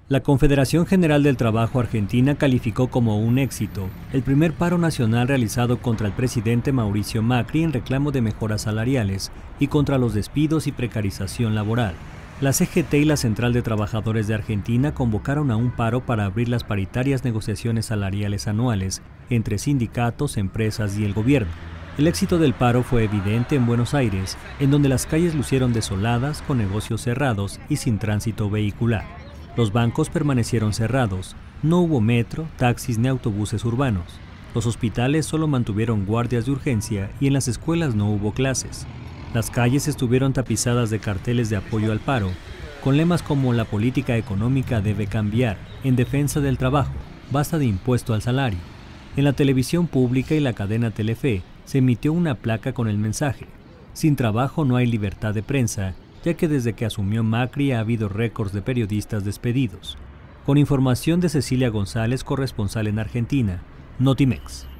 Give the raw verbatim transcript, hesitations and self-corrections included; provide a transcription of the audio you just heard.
La Confederación General del Trabajo Argentina calificó como un éxito el primer paro nacional realizado contra el presidente Mauricio Macri en reclamo de mejoras salariales y contra los despidos y precarización laboral. La C G T y la Central de Trabajadores de Argentina convocaron a un paro para abrir las paritarias negociaciones salariales anuales entre sindicatos, empresas y el gobierno. El éxito del paro fue evidente en Buenos Aires, en donde las calles lucieron desoladas, con negocios cerrados y sin tránsito vehicular. Los bancos permanecieron cerrados, no hubo metro, taxis ni autobuses urbanos. Los hospitales solo mantuvieron guardias de urgencia y en las escuelas no hubo clases. Las calles estuvieron tapizadas de carteles de apoyo al paro, con lemas como "La política económica debe cambiar", "En defensa del trabajo", "Basta de impuesto al salario". En la televisión pública y la cadena Telefe se emitió una placa con el mensaje: "Sin trabajo no hay libertad de prensa", ya que desde que asumió Macri ha habido récords de periodistas despedidos. Con información de Cecilia González, corresponsal en Argentina, Notimex.